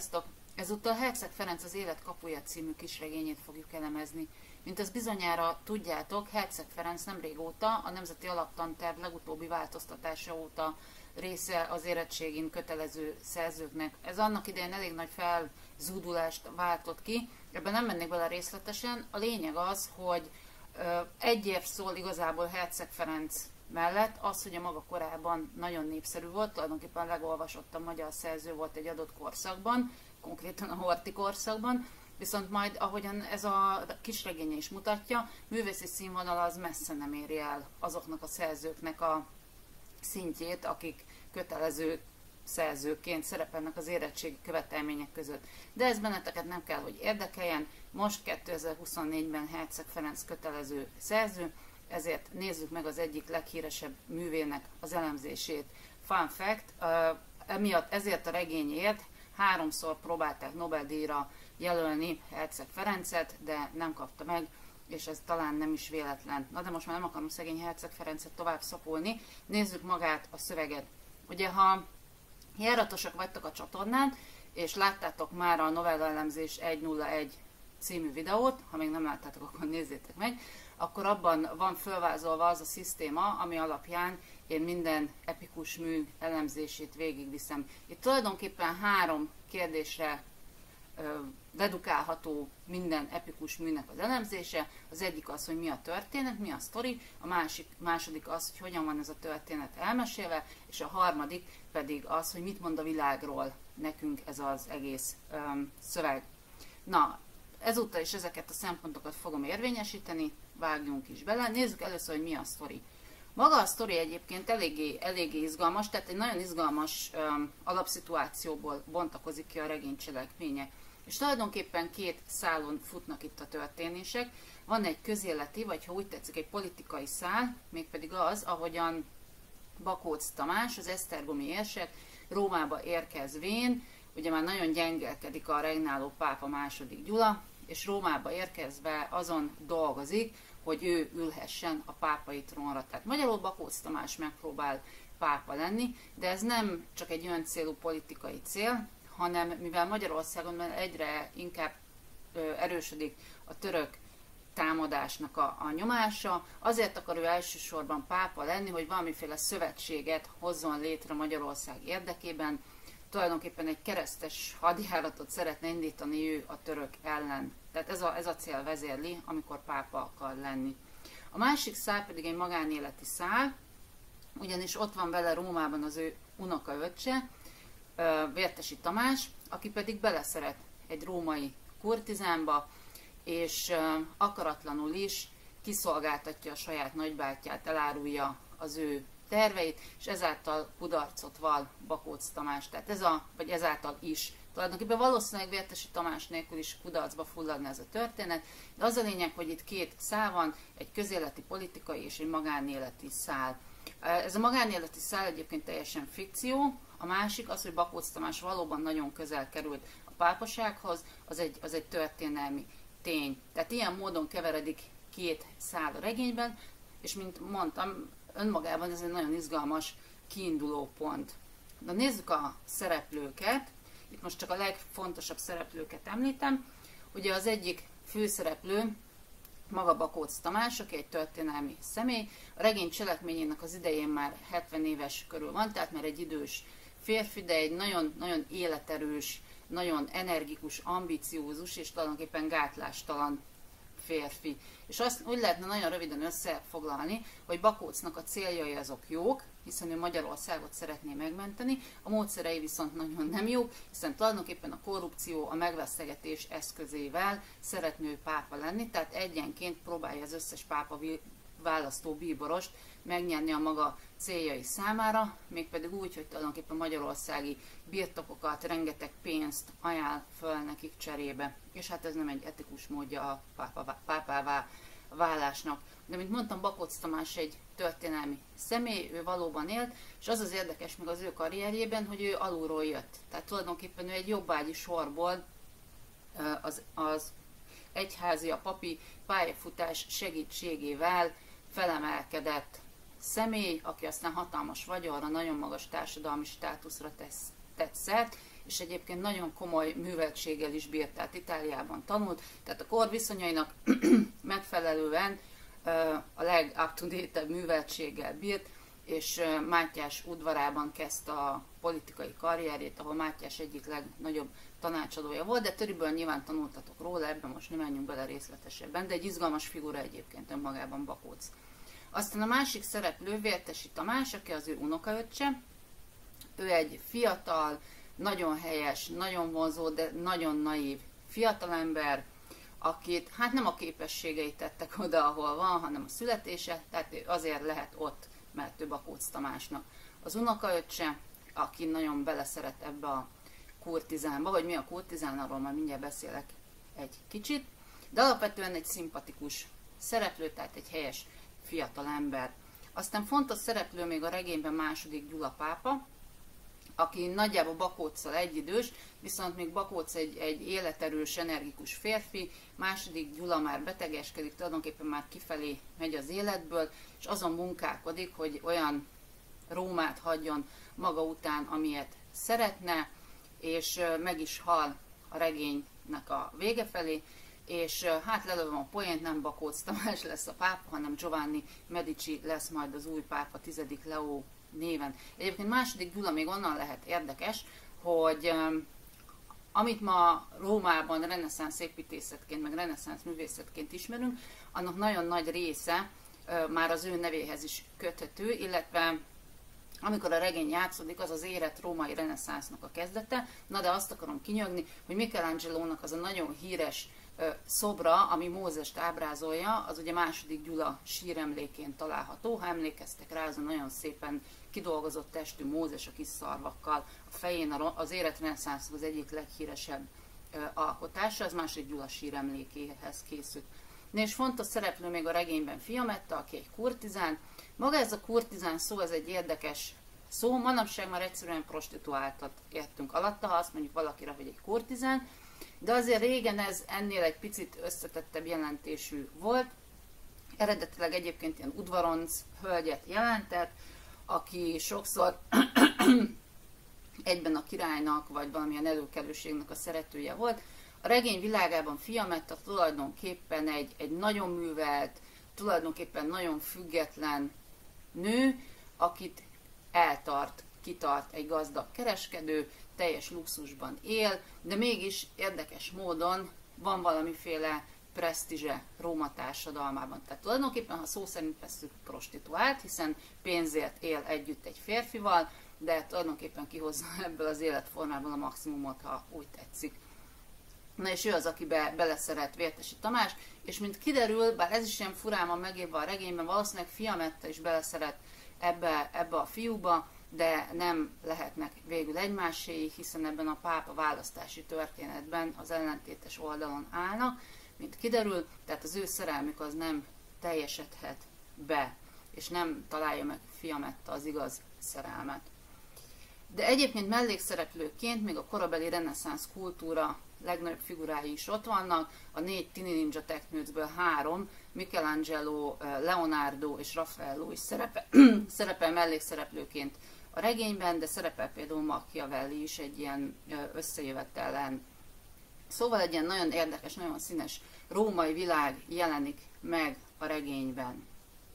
Sziasztok! Ezúttal Herceg Ferenc az Élet kapuja című kisregényét fogjuk elemezni. Mint ezt bizonyára tudjátok, Herceg Ferenc nem régóta, a Nemzeti Alaptanterv legutóbbi változtatása óta része az érettségin kötelező szerzőknek. Ez annak idején elég nagy felzúdulást váltott ki, ebben nem mennék bele részletesen. A lényeg az, hogy egy év szól igazából Herceg Ferenc mellett, az, hogy a maga korában nagyon népszerű volt, tulajdonképpen legolvasottabb magyar szerző volt egy adott korszakban, konkrétan a Horthy korszakban, viszont majd, ahogyan ez a kisregénye is mutatja, művészi színvonal az messze nem éri el azoknak a szerzőknek a szintjét, akik kötelező szerzőként szerepelnek az érettségi követelmények között. De ez benneteket nem kell, hogy érdekeljen. Most 2024-ben Herceg Ferenc kötelező szerző, ezért nézzük meg az egyik leghíresebb művének az elemzését. Fun fact, ezért a regényért 3-szor próbálták Nobel-díjra jelölni Herceg Ferencet, de nem kapta meg, és ez talán nem is véletlen. Na de most már nem akarom szegény Herceg Ferencet tovább szapulni. Nézzük magát a szöveget. Ugye, ha járatosak vagytok a csatornán, és láttátok már a Novella elemzés 101 című videót, ha még nem láttátok, akkor nézzétek meg, akkor abban van fölvázolva az a szisztéma, ami alapján én minden epikus mű elemzését végigviszem. Itt tulajdonképpen 3 kérdésre dedukálható minden epikus műnek az elemzése. Az egyik az, hogy mi a történet, mi a sztori, a második az, hogy hogyan van ez a történet elmesélve, és a harmadik pedig az, hogy mit mond a világról nekünk ez az egész szöveg. Na, ezúttal is ezeket a szempontokat fogom érvényesíteni, vágjunk is bele. Nézzük először, hogy mi a sztori. Maga a sztori egyébként eléggé izgalmas, tehát egy nagyon izgalmas alapszituációból bontakozik ki a regény cselekménye. És tulajdonképpen 2 szálon futnak itt a történések. Van egy közéleti, vagy ha úgy tetszik, egy politikai szál, mégpedig az, ahogyan Bakócz Tamás, az esztergomi érsek Rómába érkezvén, ugye már nagyon gyengelkedik a regnáló pápa II. Gyula, és Rómába érkezve azon dolgozik, hogy ő ülhessen a pápai trónra. Tehát magyarul Bakócz Tamás megpróbál pápa lenni, de ez nem csak egy öncélú politikai cél, hanem mivel Magyarországon egyre inkább erősödik a török támadásnak a nyomása, azért akar ő elsősorban pápa lenni, hogy valamiféle szövetséget hozzon létre Magyarország érdekében. Tulajdonképpen egy keresztes hadjáratot szeretne indítani ő a török ellen. Tehát ez a cél vezérli, amikor pápa akar lenni. A másik szál pedig egy magánéleti szál, ugyanis ott van vele Rómában az ő unokaöccse, Vértesi Tamás, aki pedig beleszeret egy római kurtizánba, és akaratlanul is kiszolgáltatja a saját nagybátyját, elárulja az ő terveit, és ezáltal kudarcot val Bakócz Tamás. Tehát ezáltal is. Tulajdonképpen valószínűleg Vértesi Tamás nélkül is kudarcba fulladna ez a történet, de az a lényeg, hogy itt 2 szál van, egy közéleti politikai és egy magánéleti szál. Ez a magánéleti szál egyébként teljesen fikció, a másik az, hogy Bakócz Tamás valóban nagyon közel került a pápasághoz, az egy történelmi tény. Tehát ilyen módon keveredik 2 szál a regényben, és mint mondtam, önmagában ez egy nagyon izgalmas kiinduló pont. De nézzük a szereplőket. Itt most csak a legfontosabb szereplőket említem. Ugye az egyik főszereplő maga Bakócz Tamás, aki egy történelmi személy. A regény cselekményének az idején már 70 éves körül van, tehát már egy idős férfi, de egy nagyon, nagyon életerős, nagyon energikus, ambiciózus és tulajdonképpen gátlástalan férfi. És azt úgy lehetne nagyon röviden összefoglalni, hogy Bakócznak a céljai azok jók, hiszen ő Magyarországot szeretné megmenteni, a módszerei viszont nagyon nem jók, hiszen tulajdonképpen a korrupció, a megvesztegetés eszközével szeretne pápa lenni, tehát egyenként próbálja az összes pápa választó bíborost megnyerni a maga céljai számára, mégpedig úgy, hogy tulajdonképpen magyarországi birtokokat, rengeteg pénzt ajánl föl nekik cserébe. És hát ez nem egy etikus módja a pápává válásnak. De mint mondtam, Bakócz Tamás egy történelmi személy, ő valóban élt, és az az érdekes meg az ő karrierjében, hogy ő alulról jött. Tehát tulajdonképpen ő egy jobbágyi sorból az egyházi, a papi pályafutás segítségével felemelkedett személy, aki aztán hatalmas vagyonra, nagyon magas társadalmi státuszra tett szert, és egyébként nagyon komoly műveltséggel is bírt, tehát Itáliában tanult, tehát a kor viszonyainak megfelelően a leg-up-to-date-ebb műveltséggel bírt, és Mátyás udvarában kezdte a politikai karrierjét, ahol Mátyás egyik legnagyobb tanácsadója volt, de töriből nyilván tanultatok róla, ebben most nem menjünk bele részletesebben, de egy izgalmas figura egyébként önmagában Bakócz. Aztán a másik szereplő Vértesi Tamás, aki az ő unokaöccse. Ő egy fiatal, nagyon helyes, nagyon vonzó, de nagyon naív fiatalember, akit hát nem a képességei tettek oda, ahol van, hanem a születése, tehát azért lehet ott, mert ő Bakócz Tamásnak az unokaöccse, aki nagyon beleszeret ebbe a kurtizánba, vagy mi a kurtizán, arról majd mindjárt beszélek egy kicsit, de alapvetően egy szimpatikus szereplő, tehát egy helyes fiatal ember. Aztán fontos szereplő még a regényben II. Gyula pápa, aki nagyjából Bakóccal egyidős, viszont még Bakócz egy életerős, energikus férfi, II. Gyula már betegeskedik, tulajdonképpen már kifelé megy az életből, és azon munkálkodik, hogy olyan Rómát hagyjon maga után, amilyet szeretne, és meg is hal a regénynek a vége felé, és hát lelövöm a poént, nem Bakócz Tamás lesz a pápa, hanem Giovanni Medici lesz majd az új pápa, 10. Leó néven. Egyébként II. Gyula még onnan lehet érdekes, hogy amit ma Rómában reneszánsz építészetként, meg reneszánsz művészetként ismerünk, annak nagyon nagy része már az ő nevéhez is köthető, illetve amikor a regény játszódik, az az érett római reneszánsznak a kezdete. Na de azt akarom kinyögni, hogy Michelangelónak az a nagyon híres szobra, ami Mózest ábrázolja, az ugye II. Gyula síremlékén található. Ha emlékeztek rá, az a nagyon szépen kidolgozott testű Mózes a kis szarvakkal a fején, az érett reneszánsznak az egyik leghíresebb alkotása, az II. Gyula síremlékéhez készült. És fontos szereplő még a regényben Fiametta, aki egy kurtizán. Maga ez a kurtizán szó, ez egy érdekes szó, manapság már egyszerűen prostituáltat értünk alatta, ha azt mondjuk valakire, hogy egy kurtizán, de azért régen ez ennél egy picit összetettebb jelentésű volt. Eredetileg egyébként ilyen udvaronc hölgyet jelentett, aki sokszor egyben a királynak, vagy valamilyen előkelőségnek a szeretője volt. A regény világában Fiametta tulajdonképpen egy nagyon művelt, tulajdonképpen nagyon független nő, akit kitart egy gazdag kereskedő, teljes luxusban él, de mégis érdekes módon van valamiféle presztízse Róma társadalmában. Tehát tulajdonképpen, ha szó szerint vesszük, prostituált, hiszen pénzért él együtt egy férfival, de tulajdonképpen kihozza ebből az életformából a maximumot, ha úgy tetszik. Na és ő az, aki beleszeret Vértesi Tamás, és mint kiderül, bár ez is ilyen furán van megírva a regényben, valószínűleg Fiametta is beleszeret ebbe a fiúba, de nem lehetnek végül egymáséi, hiszen ebben a pápa választási történetben az ellentétes oldalon állnak, mint kiderül, tehát az ő szerelmük az nem teljesedhet be, és nem találja meg Fiametta az igaz szerelmet. De egyébként mellékszereplőként még a korabeli reneszánsz kultúra legnagyobb figurái is ott vannak, a 4 Tini Ninja teknőcből 3, Michelangelo, Leonardo és Raffaello is szerepel mellékszereplőként a regényben, de szerepel például Machiavelli is egy ilyen összejövetelen. Szóval egy ilyen nagyon érdekes, nagyon színes római világ jelenik meg a regényben.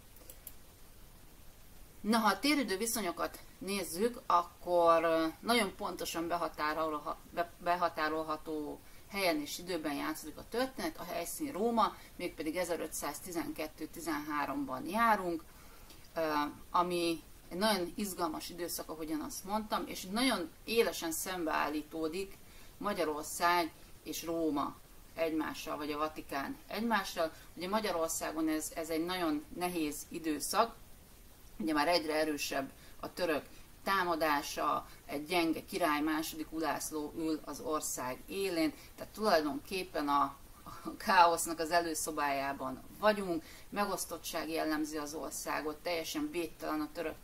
Na, ha a téridő viszonyokat nézzük, akkor nagyon pontosan behatárolható helyen és időben játszódik a történet, a helyszín Róma, mégpedig 1512-13-ban járunk, ami egy nagyon izgalmas időszak, ahogyan azt mondtam, és nagyon élesen szembeállítódik Magyarország és Róma egymással, vagy a Vatikán egymással. Ugye Magyarországon ez egy nagyon nehéz időszak, ugye már egyre erősebb a török támadása, egy gyenge király, II. Ulászló ül az ország élén, tehát tulajdonképpen a káosznak az előszobájában vagyunk, megosztottság jellemzi az országot, teljesen védtelen a török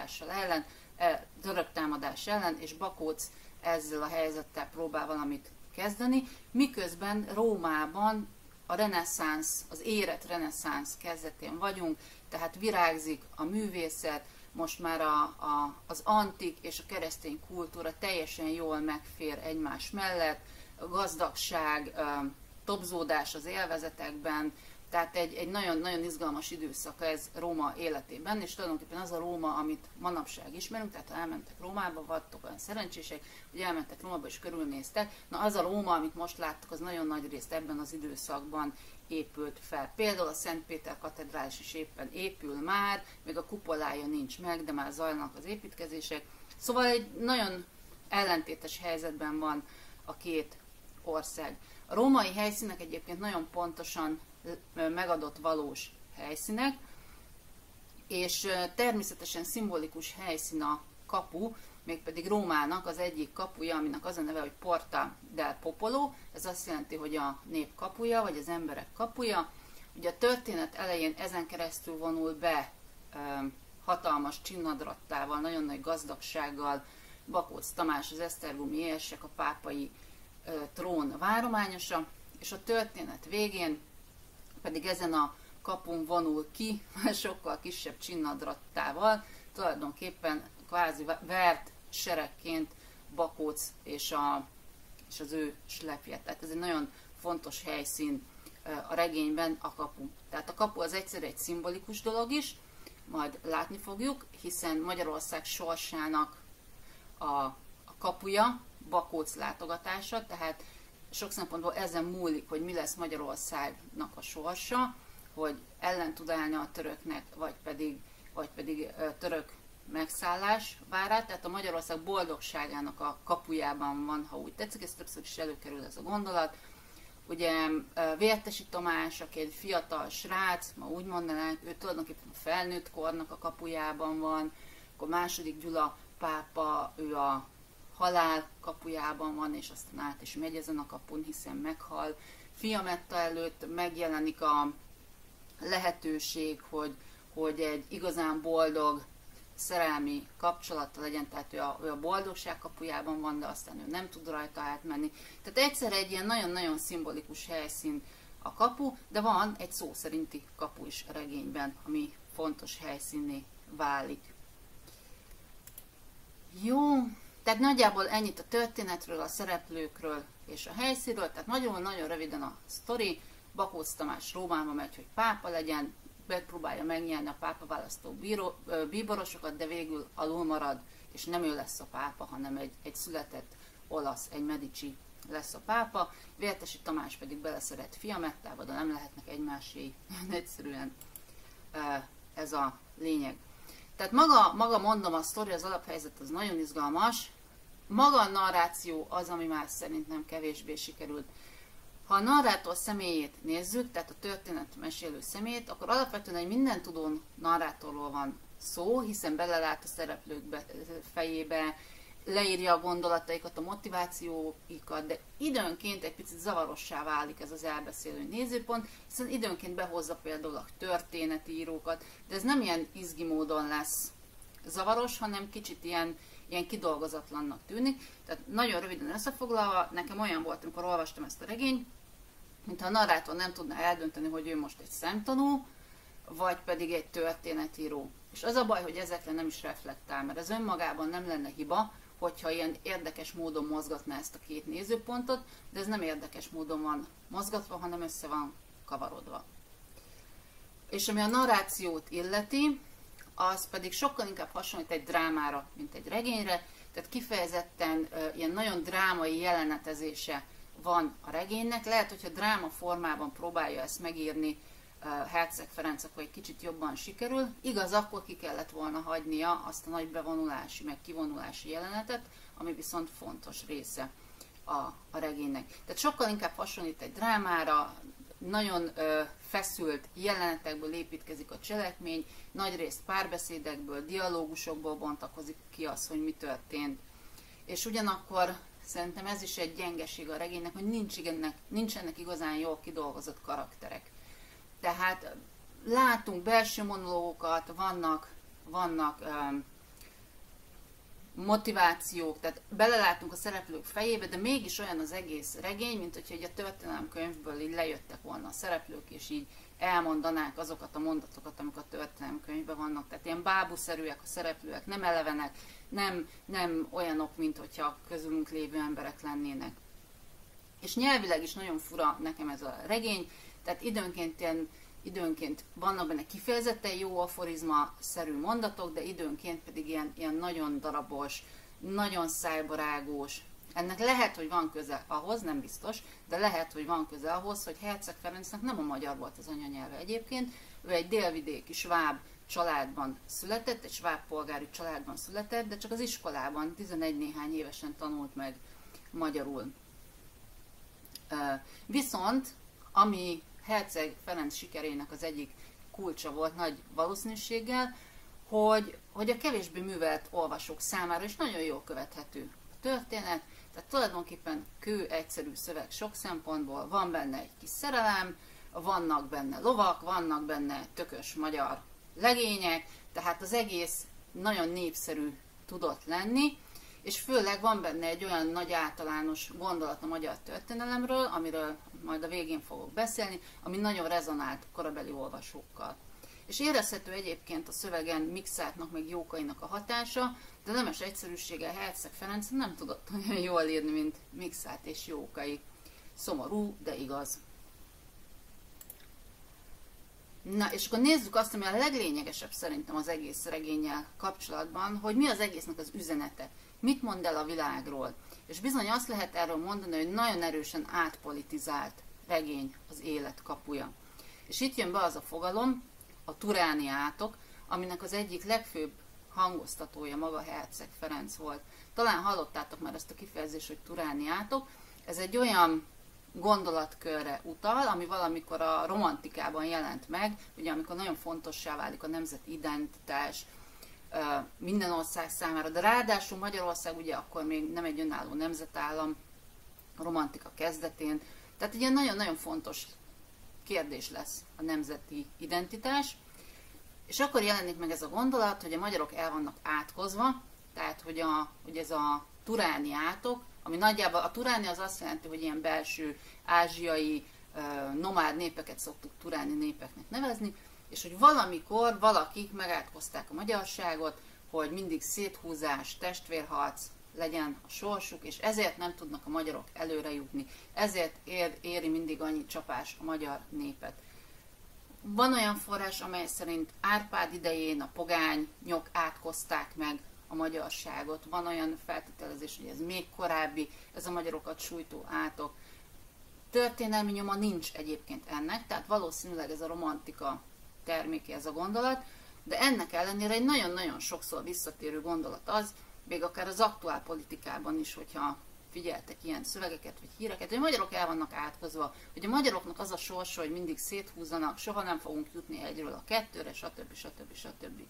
támadás ellen, és Bakócz ezzel a helyzettel próbál valamit kezdeni, miközben Rómában a reneszánsz, az érett reneszánsz kezdetén vagyunk, tehát virágzik a művészet, most már az antik és a keresztény kultúra teljesen jól megfér egymás mellett, a gazdagság, tobzódás az élvezetekben, tehát egy nagyon-nagyon izgalmas időszak ez Róma életében, és tulajdonképpen az a Róma, amit manapság ismerünk, tehát ha elmentek Rómába, vagytok olyan szerencsések, hogy elmentek Rómába és körülnéztek, na az a Róma, amit most láttok, az nagyon nagy részt ebben az időszakban épült fel. Például a Szent Péter katedrális is éppen épül már, még a kupolája nincs meg, de már zajlanak az építkezések. Szóval egy nagyon ellentétes helyzetben van a két ország. A római helyszínek egyébként nagyon pontosan megadott valós helyszínek, és természetesen szimbolikus helyszín a kapu, mégpedig Rómának az egyik kapuja, aminek az a neve, hogy Porta del Popolo, ez azt jelenti, hogy a nép kapuja, vagy az emberek kapuja. Ugye a történet elején ezen keresztül vonul be hatalmas csinnadrattával, nagyon nagy gazdagsággal Bakóc Tamás, az esztergomi érsek, a pápai trón várományosa, és a történet végén pedig ezen a kapun vonul ki, sokkal kisebb csinnadrattával, tulajdonképpen kvázi vert seregként Bakóc és az ő slepje. Tehát ez egy nagyon fontos helyszín a regényben a kapu. Tehát a kapu az egyszerűen egy szimbolikus dolog is, majd látni fogjuk, hiszen Magyarország sorsának a kapuja, Bakóc látogatása, tehát sok szempontból ezen múlik, hogy mi lesz Magyarországnak a sorsa, hogy ellen tud állni a töröknek, vagy pedig török megszállás vár rá. Tehát a Magyarország boldogságának a kapujában van, ha úgy tetszik, ez többször is előkerül ez a gondolat. Ugye Vértesi Tamás, aki egy fiatal srác, ma úgy mondanánk, ő tulajdonképpen a felnőtt kornak a kapujában van, akkor II. Gyula pápa, ő a halál kapujában van, és aztán át is megy ezen a kapun, hiszen meghal. Fiametta előtt megjelenik a lehetőség, hogy egy igazán boldog szerelmi kapcsolata legyen, tehát ő a boldogság kapujában van, de aztán ő nem tud rajta átmenni. Tehát egyszer egy ilyen nagyon-nagyon szimbolikus helyszín a kapu, de van egy szó szerinti kapu is a regényben, ami fontos helyszínné válik. Jó, tehát nagyjából ennyit a történetről, a szereplőkről és a helyszínről, tehát nagyon-nagyon röviden a sztori. Bakóc Tamás Rómába megy, hogy pápa legyen, megpróbálja megnyerni a pápa választó bíborosokat, de végül alul marad, és nem ő lesz a pápa, hanem egy született olasz, egy Medici lesz a pápa. Vértesi Tamás pedig beleszeret Fiamettába, de nem lehetnek egymásé. Egyszerűen ez a lényeg. Tehát maga mondom, a sztori, az alaphelyzet az nagyon izgalmas. Maga a narráció az, ami már szerintem kevésbé sikerült. Ha a narrátor személyét nézzük, tehát a történet mesélő személyét, akkor alapvetően egy mindentudó narrátorról van szó, hiszen belelát a szereplők fejébe, leírja a gondolataikat, a motivációikat, de időnként egy picit zavarossá válik ez az elbeszélő nézőpont, hiszen időnként behozza például a történetírókat, de ez nem ilyen izgi módon lesz zavaros, hanem kicsit ilyen kidolgozatlannak tűnik. Tehát nagyon röviden összefoglalva, nekem olyan volt, amikor olvastam ezt a regényt, mintha a narrátor nem tudná eldönteni, hogy ő most egy szemtanú, vagy pedig egy történetíró. És az a baj, hogy ezekre nem is reflektál, mert ez önmagában nem lenne hiba, hogyha ilyen érdekes módon mozgatná ezt a két nézőpontot, de ez nem érdekes módon van mozgatva, hanem össze van kavarodva. És ami a narrációt illeti, az pedig sokkal inkább hasonlít egy drámára, mint egy regényre, tehát kifejezetten ilyen nagyon drámai jelenetezése van a regénynek. Lehet, hogyha dráma formában próbálja ezt megírni Herceg Ferenc, akkor egy kicsit jobban sikerül. Igaz, akkor ki kellett volna hagynia azt a nagy bevonulási, meg kivonulási jelenetet, ami viszont fontos része a regénynek. Tehát sokkal inkább hasonlít egy drámára, nagyon feszült jelenetekből építkezik a cselekmény, nagyrészt párbeszédekből, dialógusokból bontakozik ki az, hogy mi történt. És ugyanakkor szerintem ez is egy gyengeség a regénynek, hogy nincsenek igazán jól kidolgozott karakterek. Tehát látunk belső monológokat, vannak motivációk, tehát belelátunk a szereplők fejébe, de mégis olyan az egész regény, mint hogyha egy a történelemkönyvből így lejöttek volna a szereplők, és így elmondanák azokat a mondatokat, amik a történelemkönyvben vannak. Tehát ilyen bábuszerűek a szereplőek, nem elevenek, nem olyanok, mint hogyha közülünk lévő emberek lennének. És nyelvileg is nagyon fura nekem ez a regény, tehát időnként vannak benne kifejezetten jó aforizma-szerű mondatok, de időnként pedig ilyen nagyon darabos, nagyon szájbarágós. Ennek lehet, hogy van köze ahhoz, nem biztos, de lehet, hogy van köze ahhoz, hogy Herceg Ferencnek nem a magyar volt az anyanyelve egyébként, ő egy délvidéki sváb családban született, egy sváb polgári családban született, de csak az iskolában 11 néhány évesen tanult meg magyarul. Viszont, ami Herceg Ferenc sikerének az egyik kulcsa volt nagy valószínűséggel, hogy a kevésbé művelt olvasók számára is nagyon jól követhető a történet, tehát tulajdonképpen kő egyszerű szöveg sok szempontból, van benne egy kis szerelem, vannak benne lovak, vannak benne tökös magyar legények, tehát az egész nagyon népszerű tudott lenni, és főleg van benne egy olyan nagy általános gondolat a magyar történelemről, amiről majd a végén fogok beszélni, ami nagyon rezonált korabeli olvasókkal. És érezhető egyébként a szövegen Mikszáthnak meg Jókainak a hatása, de nemes egyszerűséggel Herceg Ferenc nem tudott olyan jól írni, mint Mikszáth és Jókai. Szomorú, de igaz. Na, és akkor nézzük azt, ami a leglényegesebb szerintem az egész regénnyel kapcsolatban, hogy mi az egésznek az üzenete. Mit mond el a világról? És bizony azt lehet erről mondani, hogy nagyon erősen átpolitizált regény az élet kapuja. És itt jön be az a fogalom, a turániátok, aminek az egyik legfőbb hangoztatója maga Herceg Ferenc volt. Talán hallottátok már ezt a kifejezést, hogy turániátok. Ez egy olyan gondolatkörre utal, ami valamikor a romantikában jelent meg, ugye amikor nagyon fontossá válik a nemzeti identitás minden ország számára, de ráadásul Magyarország ugye akkor még nem egy önálló nemzetállam, a romantika kezdetén, tehát egy ilyen nagyon-nagyon fontos kérdés lesz a nemzeti identitás, és akkor jelenik meg ez a gondolat, hogy a magyarok el vannak átkozva, tehát hogy ez a turániátok, ami nagyjából a turáni az azt jelenti, hogy ilyen belső ázsiai nomád népeket szoktuk turáni népeknek nevezni, és hogy valamikor valakik megátkozták a magyarságot, hogy mindig széthúzás, testvérharc legyen a sorsuk, és ezért nem tudnak a magyarok előre jutni, ezért éri mindig annyi csapás a magyar népet. Van olyan forrás, amely szerint Árpád idején a pogányok átkozták meg a magyarságot. Van olyan feltételezés, hogy ez még korábbi, ez a magyarokat sújtó átok. Történelmi nyoma nincs egyébként ennek, tehát valószínűleg ez a romantika terméke ez a gondolat, de ennek ellenére egy nagyon-nagyon sokszor visszatérő gondolat az, még akár az aktuál politikában is, hogyha figyeltek ilyen szövegeket vagy híreket, hogy a magyarok el vannak átkozva, hogy a magyaroknak az a sorsa, hogy mindig széthúzzanak, soha nem fogunk jutni egyről a kettőre, stb.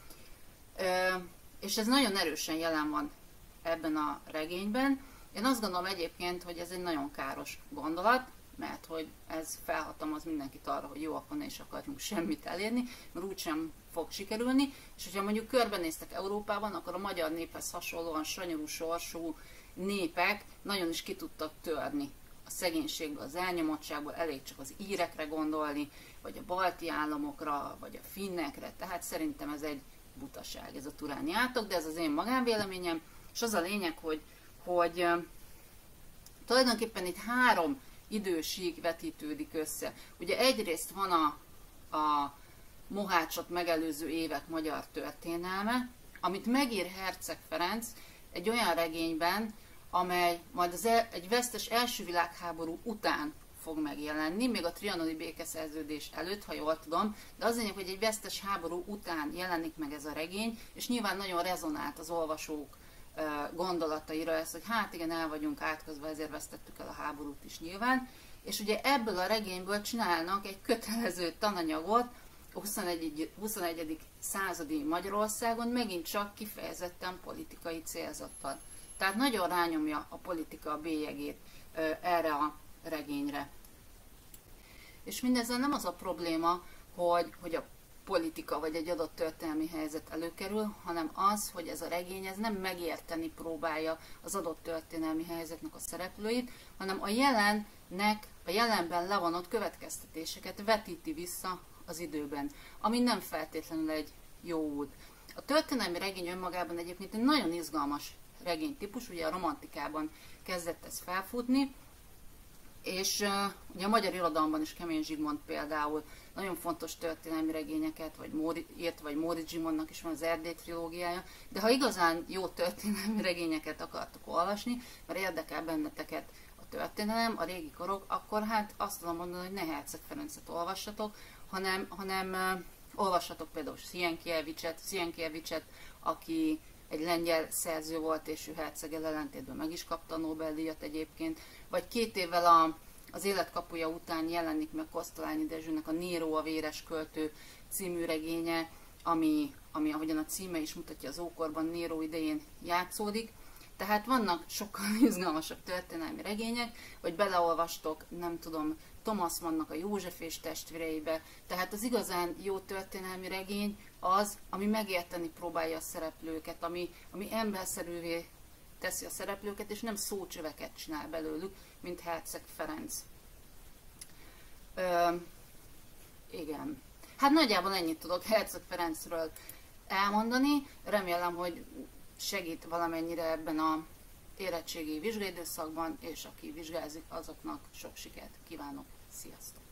És ez nagyon erősen jelen van ebben a regényben. Én azt gondolom egyébként, hogy ez egy nagyon káros gondolat, mert hogy ez felhatalmaz mindenkit arra, hogy jó, akkor ne is akarjunk semmit elérni, mert úgysem fog sikerülni, és hogyha mondjuk körbenéztek Európában, akkor a magyar néphez hasonlóan sanyarú sorsú népek nagyon is ki tudtak törni a szegénységből, az elnyomottságból, elég csak az írekre gondolni, vagy a balti államokra, vagy a finnekre, tehát szerintem ez egy butaság, ez a turáni átok, de ez az én magánvéleményem, és az a lényeg, hogy tulajdonképpen itt 3 idősík vetítődik össze. Ugye egyrészt van a Mohácsot megelőző évek magyar történelme, amit megír Herceg Ferenc egy olyan regényben, amely majd egy vesztes első világháború után fog megjelenni, még a trianoni békeszerződés előtt, ha jól tudom, de az lényeg, hogy egy vesztes háború után jelenik meg ez a regény, és nyilván nagyon rezonált az olvasók gondolataira ez, hogy hát igen, el vagyunk átkozva, ezért vesztettük el a háborút is nyilván, és ugye ebből a regényből csinálnak egy kötelező tananyagot a 21. századi Magyarországon, megint csak kifejezetten politikai célzattal. Tehát nagyon rányomja a politika a bélyegét erre a regényre. És mindezzel nem az a probléma, hogy a politika vagy egy adott történelmi helyzet előkerül, hanem az, hogy ez a regény ez nem megérteni próbálja az adott történelmi helyzetnek a szereplőit, hanem a jelenben levonott következtetéseket vetíti vissza az időben, ami nem feltétlenül egy jó út. A történelmi regény önmagában egyébként egy nagyon izgalmas regénytípus, ugye a romantikában kezdett ez felfutni, és ugye a magyar irodalomban is Kemény Zsigmond például nagyon fontos történelmi regényeket, vagy Móricz Zsigmondnak is van az Erdély trilógiája, de ha igazán jó történelmi regényeket akartok olvasni, mert érdekel benneteket a történelem, a régi korok, akkor hát azt tudom mondani, hogy ne Herceg Ferencet olvassatok, hanem olvassatok például Sienkiewiczet, aki egy lengyel szerző volt, és ő herceggel ellentétben meg is kapta a Nobel-díjat egyébként, vagy 2 évvel az Életkapuja után jelenik meg Kosztolányi Dezsőnek a Néró a véres költő című regénye, ami ahogyan a címe is mutatja, az ókorban Néró idején játszódik. Tehát vannak sokkal izgalmasabb történelmi regények, vagy beleolvastok, nem tudom, Thomas Mannnak a József és testvéreibe. Tehát az igazán jó történelmi regény az, ami megérteni próbálja a szereplőket, ami emberszerűvé teszi a szereplőket, és nem szócsöveket csinál belőlük, mint Herceg Ferenc. Igen. Hát nagyjából ennyit tudok Herceg Ferencről elmondani. Remélem, hogy segít valamennyire ebben a érettségi vizsgaidőszakban, és aki vizsgázik, azoknak sok sikert kívánok. Sziasztok!